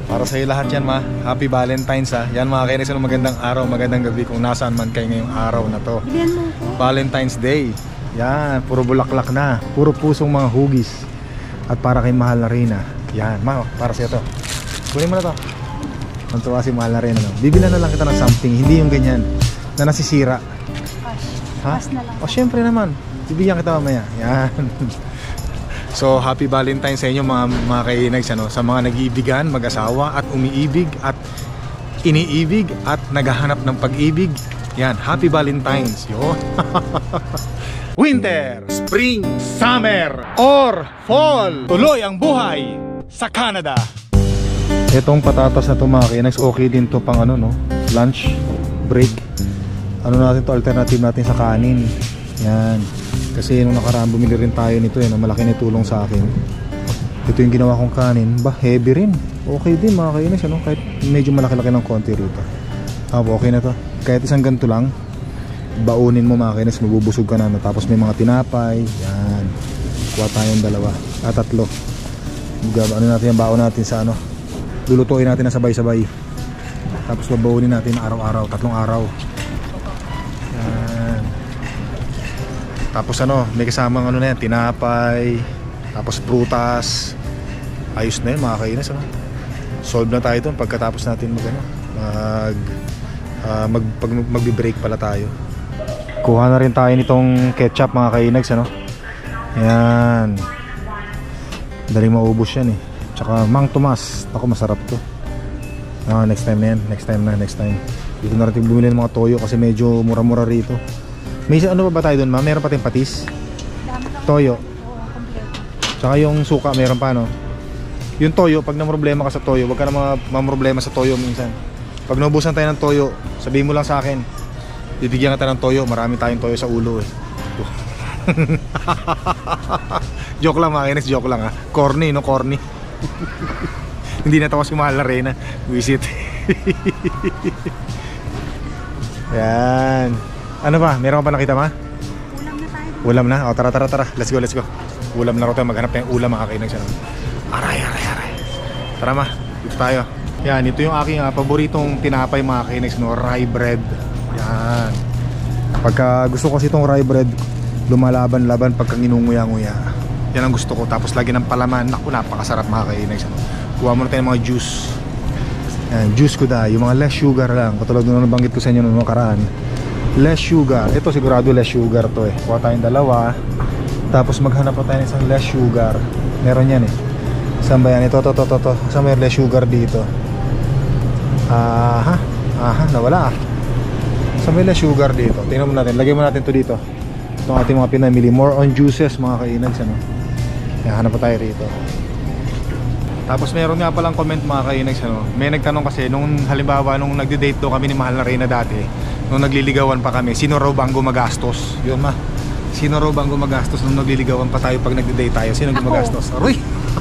Para sa iyo lahat yan, ma. Happy Valentine's, ha. Yan mga kainis, magandang araw, magandang gabi kung nasaan man kayo ngayong araw na to. Valentine's Day. Yan, puro bulaklak na, puro pusong mga hugis. At para kay mahal na Reyna. Yan, ma, para sa iyo to. Kunin mo na to. Ang tuwa si mahal na Reyna, no? Bibilan na lang kita ng something, hindi yung ganyan na nasisira. Ha? O syempre naman, bibigyan kita mamaya. Yan. So happy Valentine's sa inyo mga kainags, ano? Sa mga nag-iibigan, mag-asawa at umiibig at iniibig at naghahanap ng pag-ibig. Yan, happy Valentine's. Yo. Winter, spring, summer, or fall. Tuloy ang buhay sa Canada. Itong patatas na to mga kainags, okay din to pang ano, no? Lunch, break. Ano natin to, alternative natin sa kanin. Yan. Kasi nung nakaraan bumili rin tayo nito, na malaki na tulong sa akin. Ito yung ginawa kong kanin. Ba, heavy rin. Okay din mga kainis, ano? Kahit medyo malaki-laki ng konti rito. Okay na to. Kahit isang ganito lang, baunin mo mga kainis, mabubusog ka na. Tapos may mga tinapay. Yan. Kuha tayong dalawa. Tatlo. Ano natin yung baon natin sa ano? Lulutuin natin na sabay-sabay. Tapos babaunin natin araw-araw. 3 araw. Yan. Tapos ano, may kasamang ano na yan, tinapay, tapos prutas. Ayos na yun mga kainis, ano? Solve na tayo dun pagkatapos natin magbe-break pala tayo. Kuha na rin tayo nitong ketchup mga kainags, ano? Ayan. Daling maubos yan eh. Tsaka Mang Tomas. Ako, masarap to. Next time na yan. Next time. Dito na rin bumili ng mga toyo kasi medyo mura-mura rito. May ano pa ba tayo dun, ma? Meron pa tayong patis? Toyo. Tsaka yung suka, meron pa, no? Yung toyo, pag namroblema ka sa toyo, wag ka na mamroblema sa toyo minsan. Pag naubusan tayo ng toyo, sabihin mo lang sa akin, bibigyan kita ng toyo. Marami tayong toyo sa ulo eh. Joke lang mga kainis, joke lang ha. Corny, no? Corny. Hindi natawa si mahal na Reyna. Visit. Yan. Ano ba? Meron ka pa nakita, ma? Ulam na tayo. Ulam na? O tara. Let's go. Ulam na rin tayo. Maghanap tayong ulam mga kainis. Aray. Tara ma, dito tayo. Yan, ito yung aking paboritong tinapay mga kainis, no? Rye bread. Yan. Pagka gusto ko kasi itong rye bread, lumalaban-laban pagka nginunguya-nguya. Yan ang gusto ko. Tapos lagi ng palaman. Naku, napakasarap mga kainis. Kuha mo na tayo ng mga juice. Yan, juice ko yung mga less sugar lang. Katulad nung nabanggit ko sa inyo nung nakaraan. Less sugar. Ito sigurado less sugar to eh. Kuha tayong dalawa. Tapos maghanap pa tayo ng isang less sugar. Meron yan eh. Saan ba yan? Ito. Saan may less sugar dito? Nawala. Saan may less sugar dito? Tingnan mo natin. Lagay mo natin to dito. Itong ating mga pinamili. More on juices mga kainags, ano? Yan, hanap pa tayo rito. Tapos meron nga palang comment mga kainags, ano? May nagtanong kasi nung halimbawa nung nagde-date daw kami ni mahal na Reyna dati. Nung nagliligawan pa kami, sino raw ba ang gumagastos? Yun ma. Sino raw ba ang gumagastos nung nagliligawan pa tayo pag nagde-date tayo? Sino gumagastos? Aroy!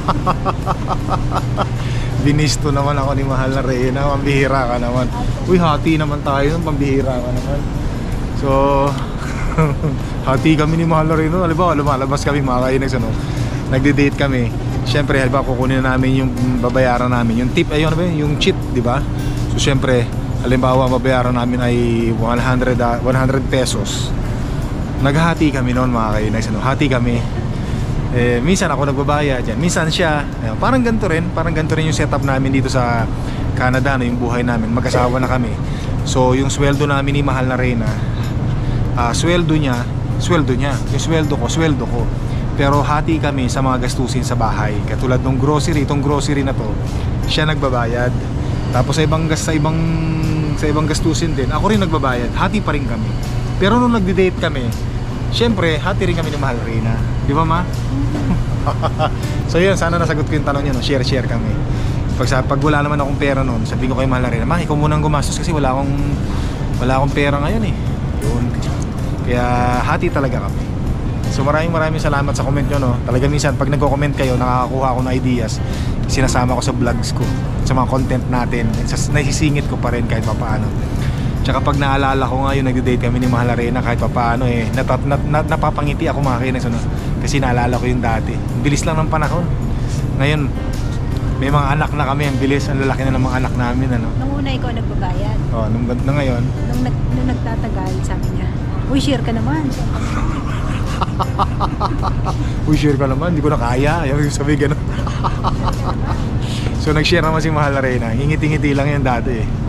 Binisto naman ako ni mahal na Reyna. Pambihira ka naman. Uy, hati naman tayo. Pambihira ka naman. So, hati kami ni mahal na Reyna. Halimbawa, lumalabas kami mga kainags, ano? Nagde-date kami. Siyempre, halimbawa, kukunin na namin yung babayaran namin. Yung tip, ayun, yung cheat, di ba? So, siyempre, halimbawa mabayaran namin ay 100 pesos. Naghati kami noon mga kainags, ano? Hati kami. Minsan ako nagbabayad yan, minsan siya. Parang ganito rin yung setup namin dito sa Canada, no? Yung buhay namin, mag-asawa na kami. So yung sweldo namin ni mahal na Reyna, sweldo niya. Yung sweldo ko. Pero hati kami sa mga gastusin sa bahay. Katulad ng grocery, itong grocery na to, siya nagbabayad. Tapos sa ibang gastusin din, ako rin nagbabayad. Hati pa rin kami. Pero nung nagde-date kami, syempre, hati rin kami ni mahal Reyna. Di ba ma? So yun, sana nasagot ko yung tanong niya, no? Share kami. Pag wala naman akong pera noon, sabihin ko kay mahal Reyna, ma, ikaw munang gumastos kasi wala akong pera ngayon eh. Yun. Kaya hati talaga kami. So maraming salamat sa comment nyo, no? Talaga minsan pag nagko-comment kayo, nakakakuha ako ng ideas, sinasama ko sa vlogs ko, sa mga content natin. Naisisingit ko pa rin kahit papaano. Tsaka pag naalala ko nga yung nagde-date kami ni mahal Reyna, kahit papaano eh, napapangiti ako mga kainis, ano? Kasi naalala ko yung dati. Bilis lang ng panahon. Ngayon May mga anak na kami, ang bilis, ang lalaki na ng mga anak namin, ano. Nung una ikaw nagbabayad. Oh, nung ngayon. Nung nagtatagal, sabi niya, uy, share ka naman. Uy, share ka naman, hindi ko na kaya. Ayaw yung sabi gano'n. So nag-share naman si Mahal na Reyna. Ngingiti-ngiti lang yan dati eh.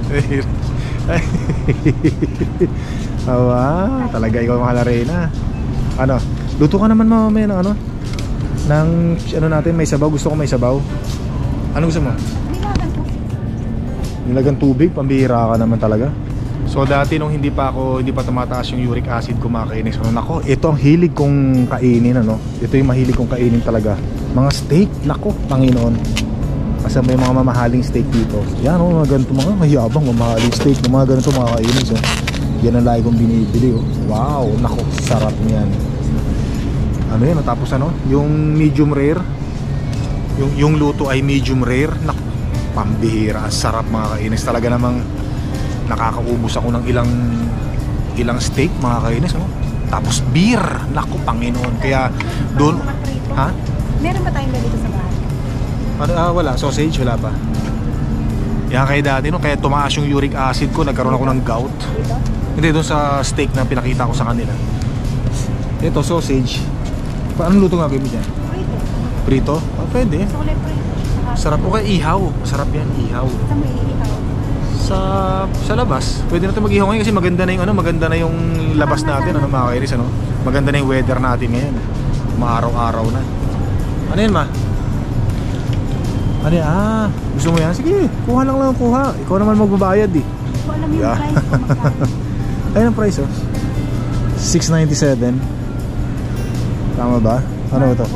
Awa, talaga ikaw Mahal na Reyna. Ano, luto ka naman mamaya ng ano? Ng ano natin, may sabaw. Gusto ko may sabaw. Ano gusto mo? Nilagang tubig, pambihira ka naman talaga. So dati nung hindi pa tumataas yung uric acid ko makakainis. So, nako, ito ang hilig kong kainin, ano. Ito yung mahilig kong kainin talaga. Mga steak, nako, Panginoon. Kasi may mga mamahaling steak dito. Yan, oh, mga ganito, mga mayabang mamahaling steak, mga ganito mga kainis, oh. Yan ang lagi kong binibili, oh. Wow, nako, sarap niyan. Ano yan, tapos ano, yung medium rare. Yung luto ay medium rare. Nako, pambihira, sarap mga kainis. Talaga namang nakakaubos ako ng ilang steak mga kainis, oh. Tapos beer, naku Panginoon. Kaya doon, ha? Meron ba tayong ganito sa bahay? Wala, sausage wala pa. Yan kaya dati no, kaya tumaas yung uric acid ko, nagkaroon ako ng gout. Dito? Hindi, doon sa steak na pinakita ko sa kanila. Ito, sausage. Anong luto nga baby dyan? Prito. Prito? Oh, pwede. Gusto ko lang prito. Sarap o kaya ihaw. Sarap yan, ihaw. Sa may ihaw. Sa labas. Pwede natin mag-ihaw ngayon kasi maganda na yung ano, maganda na yung labas natin, ano mga kainis, ano. Maganda na yung weather natin ngayon. Maaraw-araw na. Ano yan, ma? Ano yan? Gusto mo yan? Sige, kuha lang kuha. Ikaw naman magbabayad eh. Ko alam yung price ko magkano. Ayun ang price, oh. 697. Tama ba? Ano ito?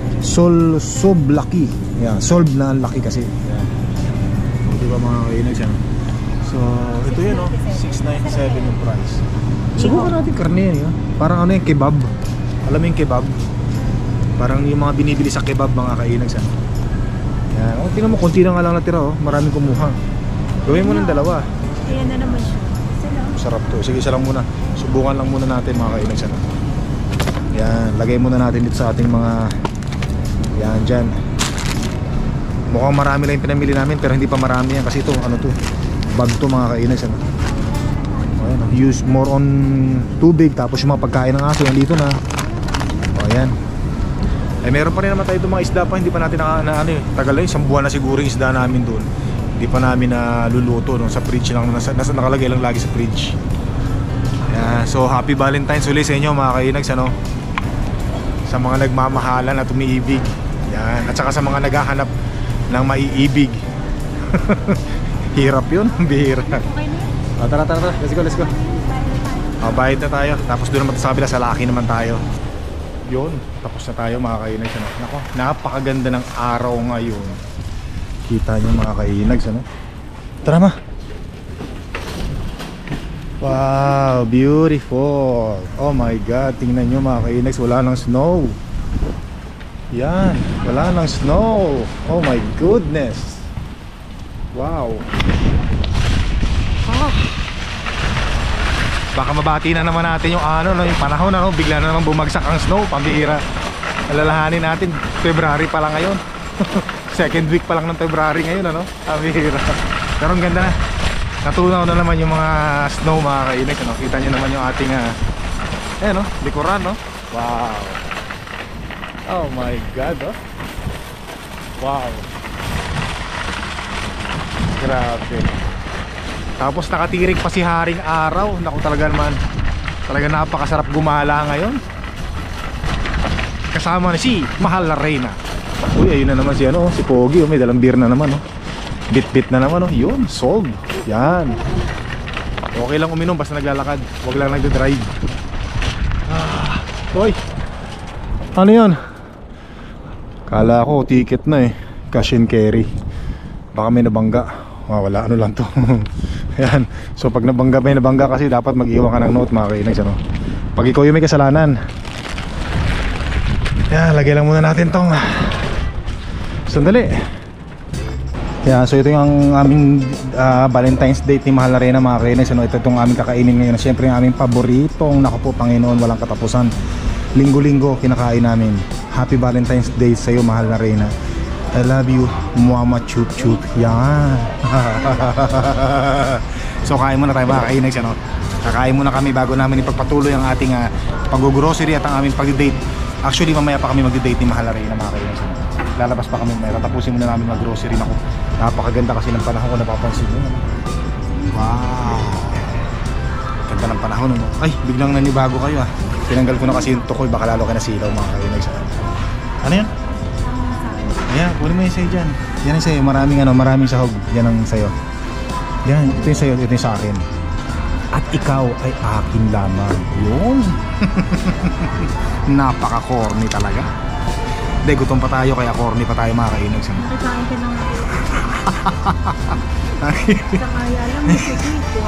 Sob Lucky. Yan, solve na ang laki kasi. Yan. Di ba mga kainis yan? So, ito yun, oh. 697 yung price. Subukan natin karne yan, yun. Parang ano yung kebab. Alam mo yung kebab? Parang yung mga binibili sa kebab mga kainis yan. Yan. Oh, tingnan mo, konti na nga lang natira, oh. Maraming kumuha. Gawin mo ng dalawa. Ayan na naman siya. Sarap to. Sige, isa lang muna. Subukan lang muna natin mga kainis yan. Yan, lagay muna natin dito sa ating mga yan, dyan. Mukhang marami lang yung pinamili namin pero hindi pa marami yan kasi ito, ano to, bag to mga kainis, ano? Ayan, use more on tubig, tapos yung mga pagkain ng aso nandito na. O ayan. Eh meron pa rin naman tayo itong mga isda pa, hindi pa natin ano eh, tagal na, isang buwan na siguro yung isda namin doon. Hindi pa namin naluluto, no? Sa fridge lang, nasa nakalagay lang lagi sa fridge. Ayan, so happy Valentine's ulit sa inyo mga kainags, ano? Sa mga nagmamahalan at umiibig. Yan, at saka sa mga naghahanap ng maiibig. Hirap yun, bihira. Okay na yun. Tara, let's go. Bayad na tayo. Tapos doon naman sa kabila, sa laki naman tayo. Yun, tapos na tayo mga kainags, ano? Nako, napakaganda ng araw ngayon. Kita nyo mga kainags, ano? Tara ma. Wow, beautiful. Oh my god, tingnan nyo mga kainags, wala nang snow. Yan, wala nang snow. Oh my goodness. Wow. Baka mabati na naman natin yung ano, no, yung panahon, ano, bigla na naman bumagsak ang snow, pambihira. Alalahanin natin, February pa lang ngayon. Second week pa lang ng February ngayon, ano? Pambihira. Pero ang ganda na. Natunaw na naman yung mga snow mga kainis, ano? Kita nyo naman yung ating no? Likuran, no? Wow. Oh my god, oh. Wow. Grabe. Tapos nakatirik pa si Haring Araw. Naku, talaga naman. Talaga napakasarap gumala ngayon. Kasama na si Mahal na Reyna. Uy, ayun na naman si ano, si Pogi, oh. May dalang beer na naman, oh. Bit-bit na naman, oh. Yun, solve. Yan. Okay lang uminom basta naglalakad. Huwag lang nagdadrive. Hoy. Ano yun? Kala ko ticket na eh. Cash and carry. Baka may nabangga. Wala, ano lang to. Yan. So pag may nabangga kasi dapat mag-iwan ka ng note mga kainags, ano? Pag ikaw yung may kasalanan. Yan, lagay lang muna natin tong sandali. Yeah, so ito yung aming Valentine's date ni Mahal na Reyna mga kainags, ano? Ito itong aming kakainin ngayon. Siyempre yung aming paboritong, naku po Panginoon, walang katapusan. Linggo-linggo kinakain namin. Happy Valentine's Day sa iyo Mahal na Reyna. I love you, Mama Chup Chup. Yan. So kain muna tayo mga kainags, ano? Kakain muna kami bago namin ipagpatuloy ang ating pag-grocery at ang aming pag-date. Actually mamaya pa kami mag-date ni Mahal Arena mga kainags, ano? Lalabas pa kami mamaya. Tapusin muna namin mag-grocery. Naku, napakaganda kasi ng panahon ko, napapansin mo. Wow, ganda ng panahon, no? Ay, biglang nanibago kayo ah. Tinanggal ko na kasi yung tukoy, baka lalo ka nasilaw mga kainags. Ano yan? Ayan, kunin mo yung sa'yo dyan. Yan yung sa'yo, maraming sahog. Yan ang sa'yo. Yan, ito yung sa'yo, ito yung sa akin. At ikaw ay akin lamang. Yun. Napaka-corny talaga. Hindi, gutom pa tayo, kaya corny pa tayo mga kainags. Nakikain ka ng kaya lang, masakit ko.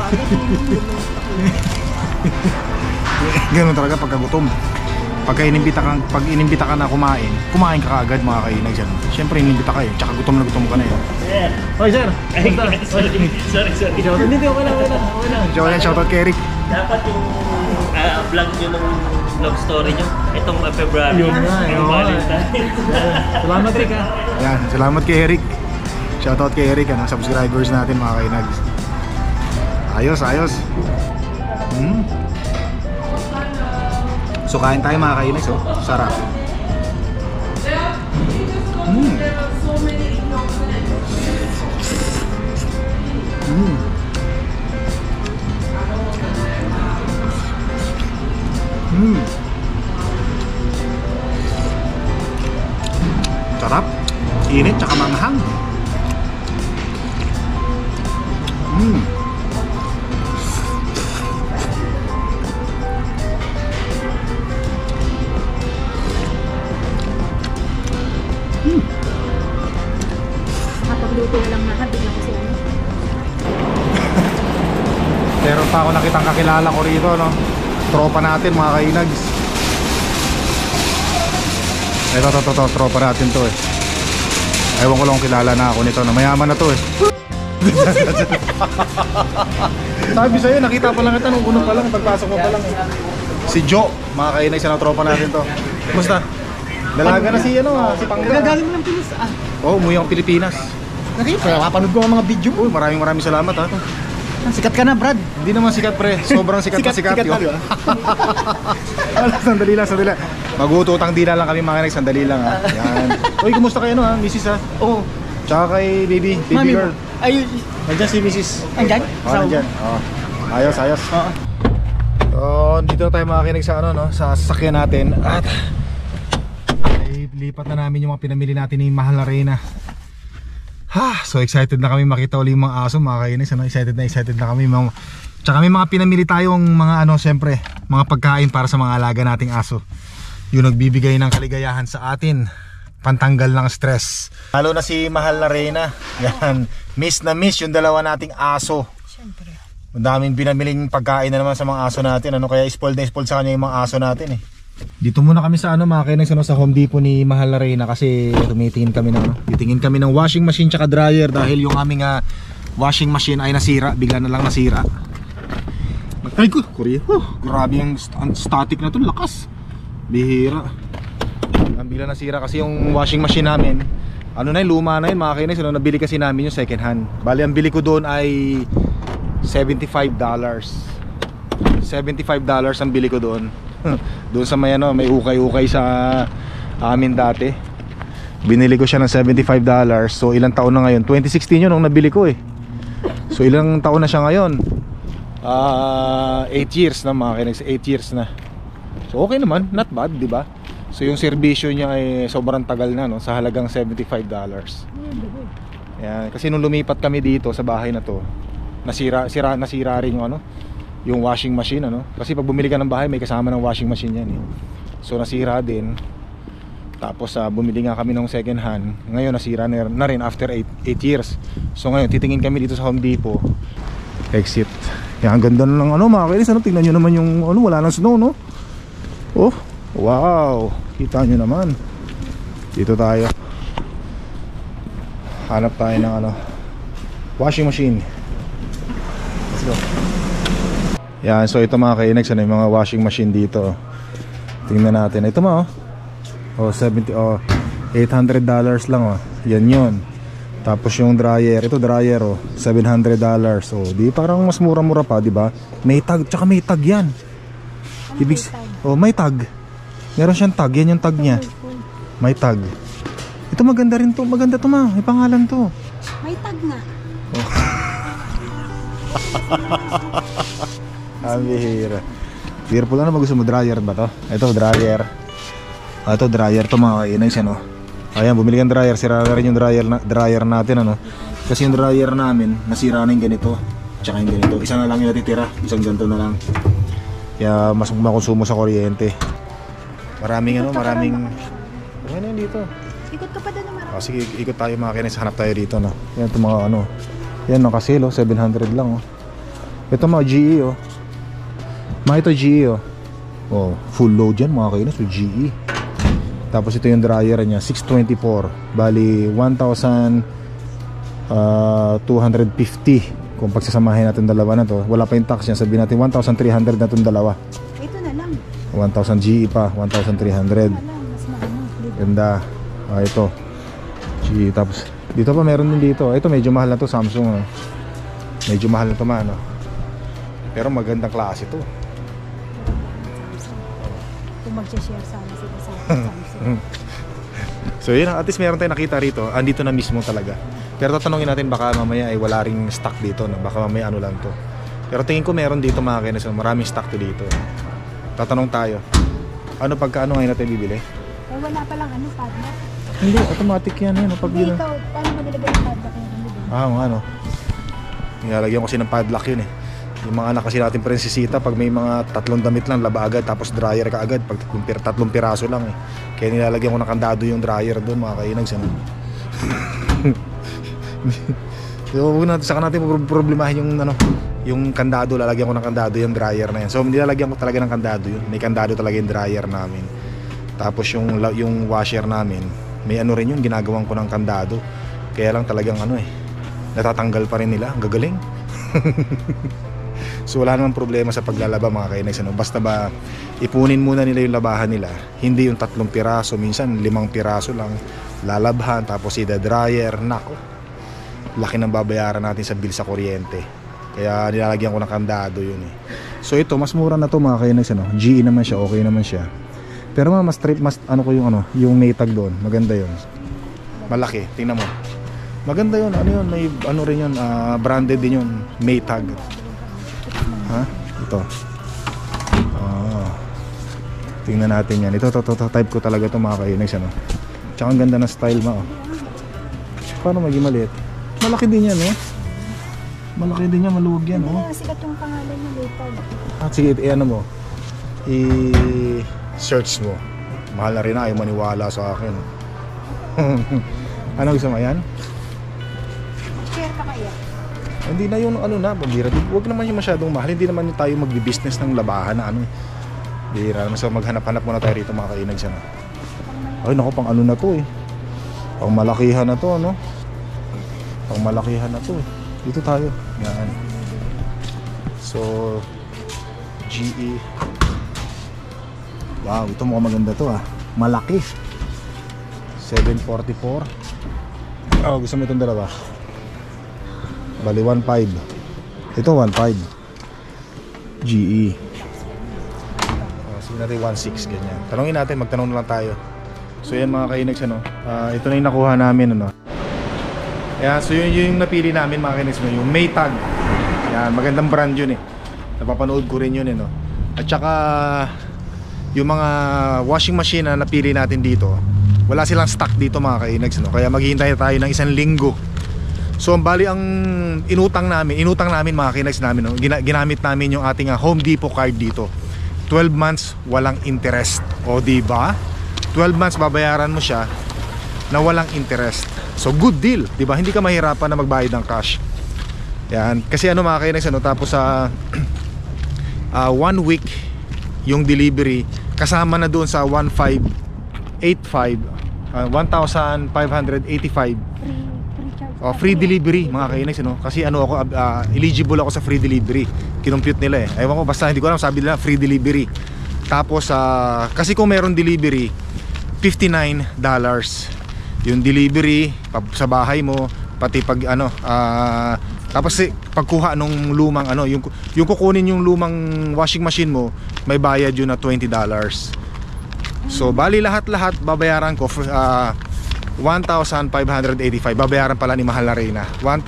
Ganun talaga pagka gutom. Pag inimbita ka na kumain ka kaagad mga kainags dyan. Siyempre inimbita ka eh, tsaka gutom ka na eh. Hoy sir! Sorry. Hindi, okay lang. Shoutout kay Eric. Dapat yung vlog nyo ng vlog story nyo, itong February. Yung Valentine's. Salamat Rick ha. Yan, salamat kay Eric. Shoutout kay Eric, subscribers natin mga kainags. Ayos. So kain tayo mga kainags, oh. Sarap. Sarap. Init tsaka manghang. Nakapagluto lang na, biglang kasi ano. Meron pa ako nakitang kakilala ko rito, no? Tropa natin mga kainags. Ito, tropa natin to eh. Ewan ko lang kung kilala na ako nito, na mayaman na to eh. Sabi sa'yo, nakita pa lang ito nung unang pa lang, pagpasok mo pa lang eh. Si Joe, mga kainags, na tropa natin to. Kumusta? Dalaga na si si Pangga. Gagaling mo ng Pinas Oo, umuwi akong Pilipinas. Napanood ko ang mga video mo. Uy, maraming salamat ha. Sikat ka na, Brad. Hindi naman sikat pre, sobrang sikat na sikat yun. Sandali lang. Mag-uutang dila lang kami mga kainags, sandali lang ha. Yan. Uy, kumusta kayo misis ha? Oo. Tsaka kay baby Mami, girl. ay, Nandiyan si Mrs. andyan? Nandiyan. Ayos. Dito tayo mga kainags sa sa sasakyan natin. At lipat na namin yung mga pinamili natin ni Mahal Arena. So excited na kami makita ulit yung mga aso mga kainags. Excited na kami. Tsaka may mga pinamili tayong mga siyempre, mga pagkain para sa mga alaga nating aso. Yung nagbibigay ng kaligayahan sa atin, pantanggal ng stress. Lalo na si Mahal Arena. Yan, miss yung dalawa nating aso. Siyempre. Ang daming binamiling pagkain na naman sa mga aso natin. Kaya spoiled sa kanya yung mga aso natin eh. Dito muna kami sa mga kainags sa Home Depot ni Mahal Arena kasi tumitingin kami ng washing machine tsaka dryer dahil yung aming washing machine ay nasira, bigla na lang nasira. Ay ko, Korea. Grabe yung static na to, lakas. Bihira. Ang bigla nasira kasi yung washing machine namin. Luma na yun mga kainags. Nabili kasi namin yung second hand. Bali ang bili ko doon ay $75. $75 ang bili ko doon. Doon sa may may ukay-ukay sa amin dati. Binili ko siya ng $75. So ilang taon na ngayon? 2016 yun nung nabili ko eh. So ilang taon na siya ngayon? 8 years na mga kainags, 8 years na. So okay naman, not bad, di ba? So yung serbisyo niya ay sobrang tagal na sa halagang $75. Yan, kasi nung lumipat kami dito sa bahay na to, nasira rin yung washing machine kasi pag bumili ka ng bahay may kasama ng washing machine yan eh. So nasira din. Tapos bumili nga kami ng second hand. Ngayon nasira na rin after 8 years. So ngayon titingin kami dito sa Home Depot. Exit. Yan, ang ganda na ng mga kainis. Tingnan nyo naman yung wala nang snow Oh, wow. Kita nyo naman. Dito tayo. Hanap tayo ng washing machine. Let's go. Yan, so ito mga kainags, yung mga washing machine dito. Tingnan natin. Ito $800 lang Yan yun. Tapos yung dryer, ito dryer oh, $700. Oh, di parang mas mura-mura pa, di ba? May tag, tsaka may tag yan. Ibig oh, may tag. Meron siyang tag, yan yung tag niya. May tag. Ito maganda rin to, maganda to ma, may pangalan to. May tag nga. Oh. Ang bihira. Fearful, ano ba gusto mo? Dryer ba to? Ito dryer. Ito dryer to mga kainay siya no. Ayan, bumili kang dryer, sira na rin yung dryer natin ano. Kasi yung dryer namin, nasira na yung ganito. Tsaka yung ganito, isa na lang yung natitira. Isang ganito na lang. Kaya mas makonsumo sa kuryente. Maraming ano, maraming ano yun dito. Ikot ka pa doon na marami. Sige, ikot tayo mga kinis, hanap tayo dito no. Yan itong mga ano. Yan nakasale oh, 700 lang oh. Ito mga GE oh. Mga ito GE oh. Oh, full load yan mga kinis, so GE. Tapos ito yung dryer niya, 624. Bali 1,250 kung pagsasamahin natin dalawa na to. Wala pa yung tax niya, sabihin natin 1,300 na itong dalawa. Ito na lang. 1,000 GE pa, 1,300. Mas maano. Ganda. Ito GE. Tapos dito pa meron din dito. Ito medyo mahal na to, Samsung oh. Medyo mahal na to man oh. Pero magandang klase to. Kung mag-share sana sila sa Samsung. So yun, at least meron tayong nakita rito. Andito na mismo talaga. Pero tatanungin natin baka mamaya ay wala ring stock dito no? Baka mamaya ano lang to. Pero tingin ko meron dito mga kinis, maraming stock to dito. Tatanong tayo, ano pagkaano ngayon natin bibili? Eh wala pa lang ano, padlock. Hindi, automatic yan yun. Pag Hindi yun, ikaw, paano mo nilagay yung padlock yun? ano. Nilalagyan ko kasi ng padlock yun eh. Yung mga anak kasi natin prinsesita, pag may mga 3 damit lang, laba agad, tapos dryer ka agad, pag 3 piraso lang eh. Kaya nilalagyan ko ng kandado yung dryer doon mga kainags. So huwag natin, saka natin problemahin yung ano, yung kandado, lalagyan ko ng kandado yung dryer na yan. So nilalagyan ko talaga ng kandado yun. May kandado talaga yung dryer namin. Tapos yung washer namin, may ano rin yun, ginagawan ko ng kandado. Kaya lang talagang ano eh, natatanggal pa rin nila, ang gagaling. So wala namang problema sa paglalaba mga kainags ano? Basta ba ipunin muna nila yung labahan nila, hindi yung 3 piraso, minsan 5 piraso lang lalabhan, tapos ida-dryer. Nako, laki ng babayaran natin sa bill sa kuryente. Kaya nilalagyan ko ng kandado yun eh. So ito, mas mura na to mga kainags ano? GE naman siya, okay naman siya. Pero mas ano ko yung ano, yung may tag doon, maganda yun. Malaki, tingnan mo. Maganda yun, ano yun, may ano rin yun, branded din yun, may tag. Ha? Ito. Tingnan natin yan. Ito, type ko talaga ito mga kainags ano. Tsaka ang ganda ng style mo oh. Paano maging maliit? Malaki din yan oh. Malaki din yan, maluwag yan oh. Hindi sikat yung pangalan niya later. Sige, ano mo, i-search mo. Mahal na rin na, ayaw maniwala sa akin. Ano gusto mo yan? Share pa kaya? Hindi na yung ano na, pambira. Huwag naman yung masyadong mahal. Hindi naman yung tayo magbi-business ng labahan na ano. Bira naman. So maghanap-hanap muna tayo rito mga kainags ano. Ay naku, pang ano na to eh. Pang malakihan na to ano. Pang malakihan na to eh. Dito tayo. Yan. So GE. Wow, ito mukhang maganda to ah. Malaki. 744. Oh, gusto mo itong dalawa? Bali 1.5. Ito 1.5 GE. Sige natin 1.6 ganyan. Tanungin natin, magtanong na lang tayo. So yan mga kainags ano. Ito na yung nakuha namin ano. Yan, so yun yung napili namin mga kainags ano, yung Maytag. Yan, magandang brand yun eh. Napapanood ko rin yun eh no. At saka yung mga washing machine na napili natin dito, wala silang stock dito mga kainags no. Kaya maghihintay tayo ng 1 linggo. So bali ang inutang namin mga kainags namin no? Ginamit namin yung ating Home Depot card dito. 12 months walang interest. O di ba? 12 months babayaran mo siya na walang interest. So good deal, di ba? Hindi ka mahirapan na magbayad ng cash. Yan, kasi ano mga kainags ano, tapos sa 1 week yung delivery kasama na doon sa 1,585 1,585 free delivery mga kainags no? Kasi ano ako eligible ako sa free delivery. Kinompute nila eh. Ewan ko, basta hindi ko alam, sabi nila free delivery. Tapos kasi kung meron delivery $59. yung delivery sa bahay mo, pati pag ano, tapos pagkuha nung lumang ano, yung kukunin yung lumang washing machine mo, may bayad yun na $20. So bali lahat-lahat babayaran ko 1,585. Babayaran pala ni Mahal na Reyna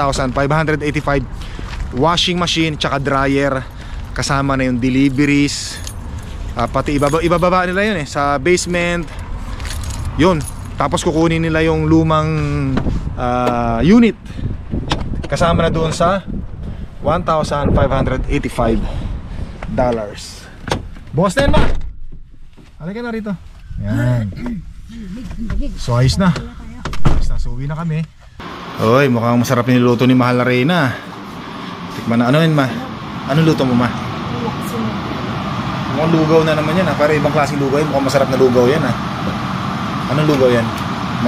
1,585 washing machine tsaka dryer, kasama na yung deliveries, pati ibababa nila yun sa basement yun. Tapos kukunin nila yung lumang unit, kasama na doon sa $1,585. Bukas na yan, ma! Halika na rito. Yan. So ayos na. Ayos na, so uwi na kami. Oy, mukhang masarap yung niluto ni Mahal na Reyna. Tikman na, ano yun, ma? Anong luto mo, ma? Mukhang lugaw na naman yan, ha? Para ibang klaseng lugaw yun. Mukhang masarap na lugaw yan, ha? Anong lugaw yan, ma?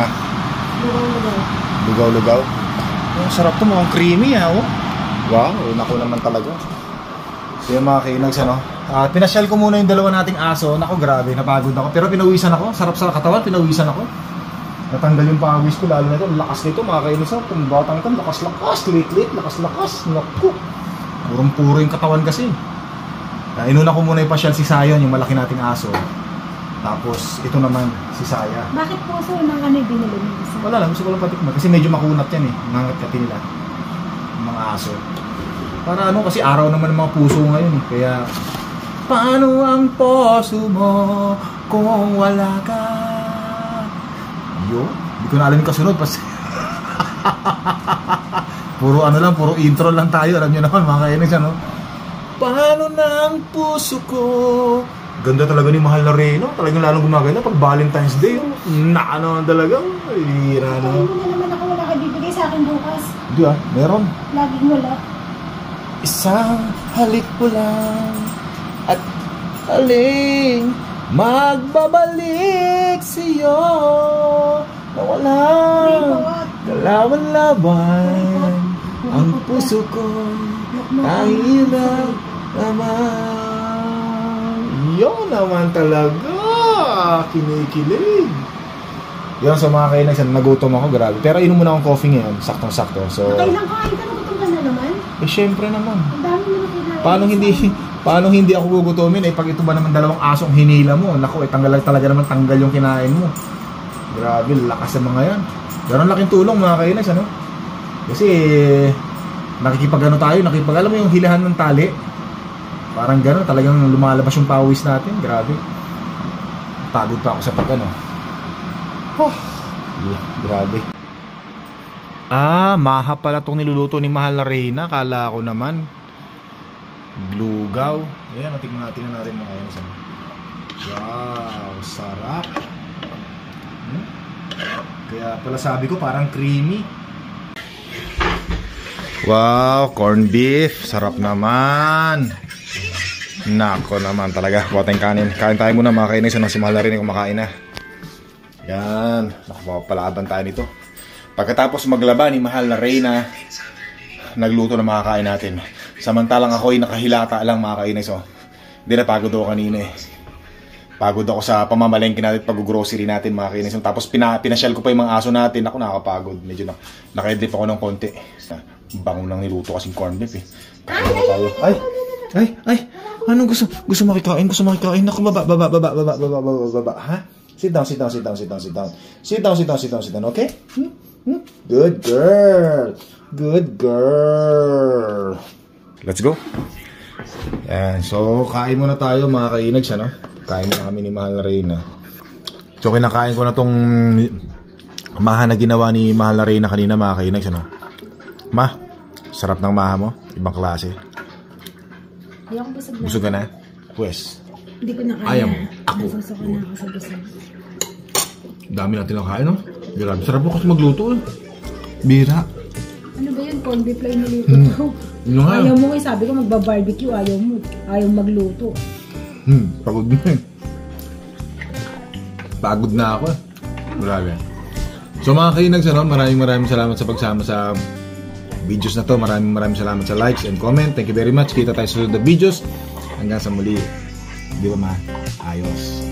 Lugaw. Oh, sarap to, mukhang creamy, ha? Oh. Wow, naku naman talaga. So yung mga kainags, ano? Pinasyal ko muna yung dalawa nating aso. Naku, grabe, napagod ako. Pero pinawisan ako, sarap sa katawan, pinawisan ako. Natanggal yung pawis ko, lalo na ito. Lakas nito, mga kainags. Kung batang ito, lakas-lakas, lit-lit, lakas-lakas. Naku, purong-puro yung katawan kasi. Inuna ko muna ipasyal si Sayon, yung malaki nating aso. Tapos ito naman si Saya. Bakit puso ng ano yung binili mo? Wala lang, gusto ko lang patikman. Kasi medyo makunat yan, nangat-kati nila yung mga aso. Para ano, kasi araw naman ng mga puso ngayon, kaya paano ang puso mo kung wala ka? Yo, hindi ko na alam yung kasunod. Puro ano lang, puro intro lang tayo. Alam nyo naman mga kainis, ano? Paano na ang puso ko? Ganda talaga ni Mahal na Reyna. Talagang lalong gumaganda pag Valentine's Day. Ano talaga? Hira na. Hindi mo na naman ako, wala ka bibigay sa akin bukas. Hindi meron. Laging wala. Isang halik mo lang at aling magbabalik sa'yo na walang kalawan-laban ang puso ko kahirap naman. Yun naman talaga, kinikilig. Yun, sa mga kainags, nagutom ako, grabe. Pero inom muna akong coffee ngayon, saktong-sakto. So, Kailang kain ka, nagutom ka na naman? syempre naman. Ang dami mo na kinain. Paano hindi ako gugutomin? Pag ito ba naman dalawang asong hinila mo, naku, talaga naman tanggal yung kinain mo. Grabe, lakas ng mga yan. Pero ang laking tulong mga kainags, ano? Kasi nakikipag-ano tayo, alam mo yung hilahan ng tali. Parang gano'n, talagang lumalabas yung pawis natin. Grabe. Pagod pa ako sa pag-ano. Grabe. Maha pala itong niluluto ni Mahal na Reyna. Kala ko naman lugaw. Ayan, tingnan natin mga kainags. Wow, sarap. Kaya pala sabi ko parang creamy. Wow, corned beef. Sarap naman. Nako naman talaga. Buhat tayong kanin. Kain tayo muna mga kainags. Si Mahal na Reyna kumakain na. Yan. Nakapapalaban tayo nito. Pagkatapos maglaba ni Mahal na Reyna, nagluto na mga kain natin. Samantalang ako'y nakahilata lang mga kainags. Hindi na pagod ako kanina Pagod ako sa pamamalengke natin, pag-grocery natin mga kainags. Tapos pinasyal ko pa yung mga aso natin. Ako nakakapagod. Medyo naka-edlip ako ng konti. Bango nang niluto kasing corned beef Ay, anong gusto makikain? Naku, baba, ha? Sit down, okay? Good girl. Let's go. Yan, so kain muna tayo mga kainags, ano? Kain na kami ni Mahal na Reyna. So kinakain ko na tong maha na ginawa ni Mahal na Reyna kanina mga kainags, ano? Ma, sarap ng maha mo, ibang klase. Ayoko busog na. Busog ka na? Pwes. Hindi ko na kaya. Ayaw. Ako. Nasusuko na ako sa busog. Dami natin nakain, no? Grabe, sarap mo kasi magluto. Bira. Ano ba yun? Corned beef lang niluto ko. Ayaw mo nga, sabi ko magba-barbecue. Ayaw mo. Ayaw magluto. Pagod na Pagod na ako. Grabe. So mga kainags, ano? Maraming salamat sa pagsama sa videos na to. Maraming salamat sa likes and comment. Thank you very much. Kita tayo sa susunod na videos. Hanggang sa muli. Di ba ma? Ayos.